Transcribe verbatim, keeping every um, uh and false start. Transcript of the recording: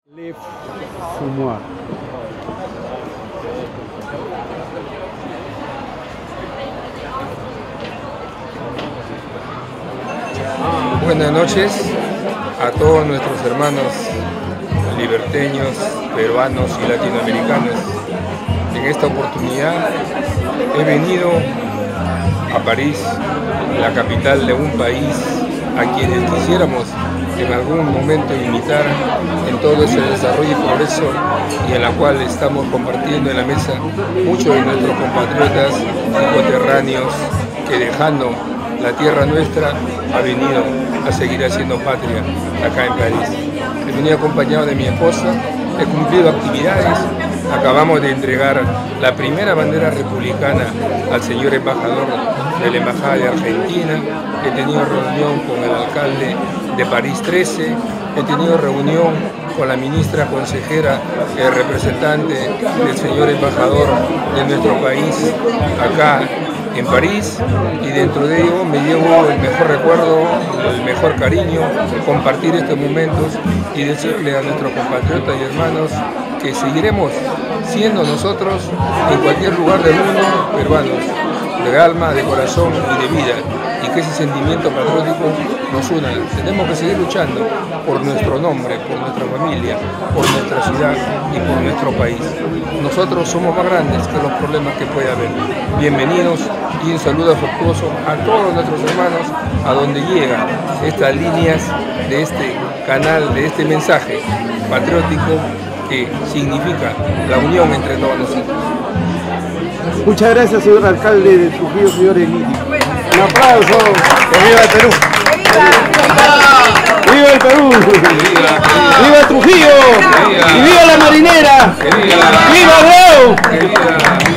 Le Fumoir. Buenas noches a todos nuestros hermanos liberteños, peruanos y latinoamericanos. En esta oportunidad he venido a París, la capital de un país a quienes quisiéramos en algún momento imitar en todo ese desarrollo y progreso, y en la cual estamos compartiendo en la mesa muchos de nuestros compatriotas y coterráneos que, dejando la tierra nuestra, ha venido a seguir haciendo patria acá en París. He venido acompañado de mi esposa, he cumplido actividades, acabamos de entregar la primera bandera republicana al señor embajador de la Embajada de Argentina, he tenido reunión con el alcalde de París trece, he tenido reunión con la ministra consejera, el representante del señor embajador de nuestro país acá en París, y dentro de ello me llevo el mejor recuerdo, el mejor cariño, compartir estos momentos y decirle a nuestros compatriotas y hermanos que seguiremos siendo nosotros en cualquier lugar del mundo peruanos, de alma, de corazón y de vida, y que ese sentimiento patriótico nos una. Tenemos que seguir luchando por nuestro nombre, por nuestra familia, por nuestra ciudad y por nuestro país. Nosotros somos más grandes que los problemas que puede haber. Bienvenidos y un saludo afectuoso a todos nuestros hermanos a donde llegan estas líneas de este canal, de este mensaje patriótico que significa la unión entre todos nosotros. Muchas gracias, señor alcalde de Trujillo, señor Emilio. Un aplauso. ¡Que viva el Perú! ¡Viva! ¡Viva el Perú! ¡Viva, ¡Viva Trujillo! ¡Viva! ¡Y viva la marinera! ¡Viva, Viva Bravo!